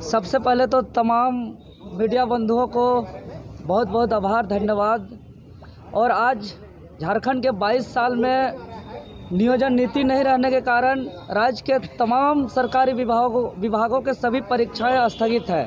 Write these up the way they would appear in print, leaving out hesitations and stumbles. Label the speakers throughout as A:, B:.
A: सबसे पहले तो तमाम मीडिया बंधुओं को बहुत बहुत आभार, धन्यवाद। और आज झारखंड के 22 साल में नियोजन नीति नहीं रहने के कारण राज्य के तमाम सरकारी विभागों के सभी परीक्षाएं स्थगित है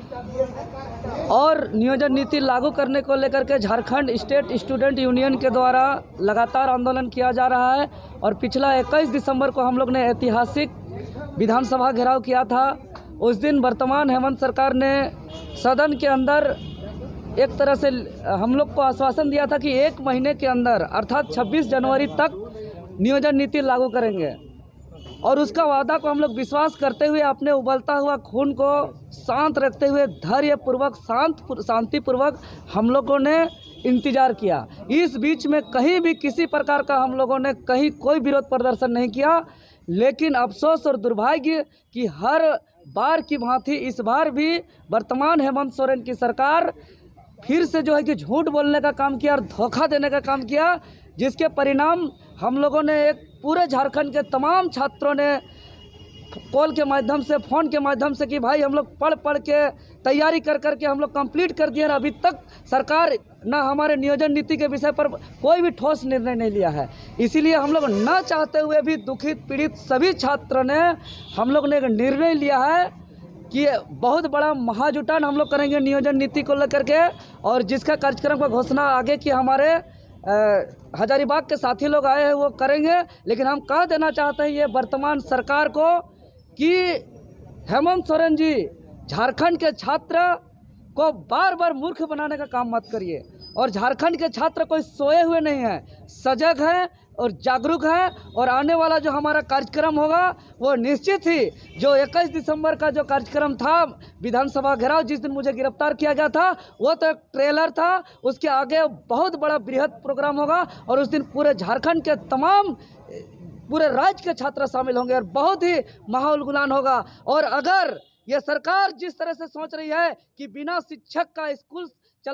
A: और नियोजन नीति लागू करने को लेकर के झारखंड स्टेट स्टूडेंट यूनियन के द्वारा लगातार आंदोलन किया जा रहा है। और पिछला 21 दिसंबर को हम लोग ने ऐतिहासिक विधानसभा घेराव किया था। उस दिन वर्तमान हेमंत सरकार ने सदन के अंदर एक तरह से हम लोग को आश्वासन दिया था कि 1 महीने के अंदर अर्थात 26 जनवरी तक नियोजन नीति लागू करेंगे। और उसका वादा को हम लोग विश्वास करते हुए अपने उबलता हुआ खून को शांत रखते हुए धैर्यपूर्वक शांतिपूर्वक हम लोगों ने इंतज़ार किया। इस बीच में कहीं भी किसी प्रकार का हम लोगों ने कहीं कोई विरोध प्रदर्शन नहीं किया। लेकिन अफसोस और दुर्भाग्य कि हर बार की भांति इस बार भी वर्तमान हेमंत सोरेन की सरकार फिर से जो है कि झूठ बोलने का काम किया और धोखा देने का काम किया, जिसके परिणाम हम लोगों ने एक पूरे झारखंड के तमाम छात्रों ने कॉल के माध्यम से, फ़ोन के माध्यम से कि भाई हम लोग पढ़ के तैयारी कर के हम लोग कंप्लीट कर दिए और अभी तक सरकार ना हमारे नियोजन नीति के विषय पर कोई भी ठोस निर्णय नहीं लिया है। इसीलिए हम लोग न चाहते हुए भी दुखित पीड़ित सभी छात्रों ने हम लोग ने एक निर्णय लिया है कि बहुत बड़ा महाजुटान हम लोग करेंगे नियोजन नीति को लेकर के, और जिसका कार्यक्रम का घोषणा आगे की हमारे हजारीबाग के साथी लोग आए हैं वो करेंगे। लेकिन हम कह देना चाहते हैं ये वर्तमान सरकार को कि हेमंत सोरेन जी, झारखंड के छात्र को बार बार मूर्ख बनाने का काम मत करिए। और झारखंड के छात्र कोई सोए हुए नहीं हैं, सजग हैं और जागरूक हैं। और आने वाला जो हमारा कार्यक्रम होगा वो निश्चित ही जो 21 दिसंबर का जो कार्यक्रम था विधानसभा घेराव, जिस दिन मुझे गिरफ्तार किया गया था, वो तो एक ट्रेलर था। उसके आगे बहुत बड़ा बृहद प्रोग्राम होगा और उस दिन पूरे झारखंड के तमाम पूरे राज्य के छात्र शामिल होंगे और बहुत ही माहौल गुलान होगा। और अगर ये सरकार जिस तरह से सोच रही है कि बिना शिक्षक का स्कूल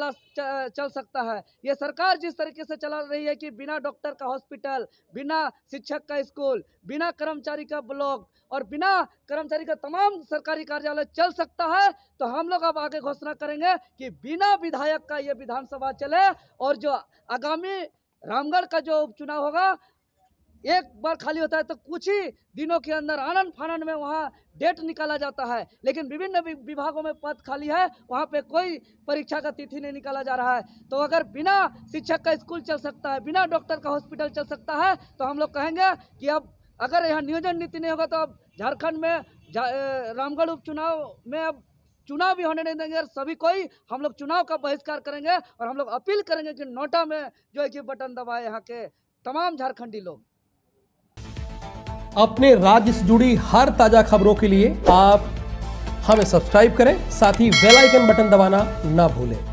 A: चल सकता है, ये सरकार जिस तरीके से चला रही है कि बिना डॉक्टर का हॉस्पिटल, बिना शिक्षक का स्कूल, बिना कर्मचारी का ब्लॉक और बिना कर्मचारी का तमाम सरकारी कार्यालय चल सकता है, तो हम लोग अब आगे घोषणा करेंगे कि बिना विधायक का ये विधानसभा चले। और जो आगामी रामगढ़ का जो उपचुनाव होगा, एक बार खाली होता है तो कुछ ही दिनों के अंदर आनंद फानंद में वहाँ डेट निकाला जाता है, लेकिन विभिन्न विभागों में पद खाली है, वहाँ पे कोई परीक्षा का तिथि नहीं निकाला जा रहा है। तो अगर बिना शिक्षक का स्कूल चल सकता है, बिना डॉक्टर का हॉस्पिटल चल सकता है, तो हम लोग कहेंगे कि अब अगर यहाँ नियोजन नीति नहीं होगा तो अब झारखंड में रामगढ़ उपचुनाव में अब चुनाव भी होने नहीं देंगे और सभी कोई हम लोग चुनाव का बहिष्कार करेंगे। और हम लोग अपील करेंगे कि नोटा में जो है कि बटन दबाए यहाँ के तमाम झारखंडी लोग।
B: अपने राज्य से जुड़ी हर ताजा खबरों के लिए आप हमें सब्सक्राइब करें, साथ ही बेल आइकन बटन दबाना ना भूलें।